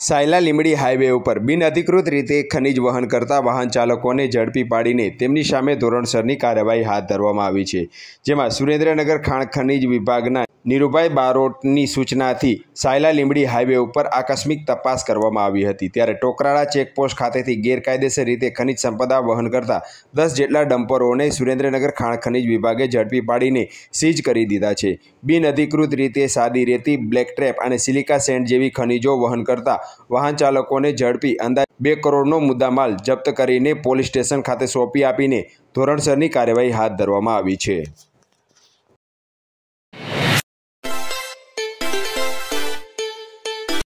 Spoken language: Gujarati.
સાયલા લીંબડી હાઈવે ઉપર બિનઅધિકૃત રીતે ખનીજ વહન કરતા વાહન ચાલકોને ઝડપી પાડીને તેમની સામે ધોરણસરની કાર્યવાહી હાથ ધરવામાં આવી છે। જેમાં સુરેન્દ્રનગર ખાણ ખનીજ વિભાગના નીરુભાઈ બારોટની સૂચનાથી સાયલા લીંબડી હાઈવે ઉપર આકસ્મિક તપાસ કરવામાં આવી હતી। ત્યારે ટોકરાળા ચેકપોસ્ટ ખાતેથી ગેરકાયદેસર રીતે ખનીજ સંપદા વહન કરતા 10 જેટલા ડમ્પરોને સુરેન્દ્રનગર ખાણ ખનીજ વિભાગે ઝડપી પાડીને સીઝ કરી દીધા છે। બિનઅધિકૃત રીતે સાદી રેતી, બ્લેક ટ્રેપ અને સિલિકા સેન્ડ જેવી ખનીજો વહન કરતા વાહન ચાલકોને ઝડપી અંદાજે 2 કરોડનો મુદ્દામાલ જપ્ત કરીને પોલીસ સ્ટેશન ખાતે સોંપી આપીને ધોરણસરની કાર્યવાહી હાથ ધરવામાં આવી છે।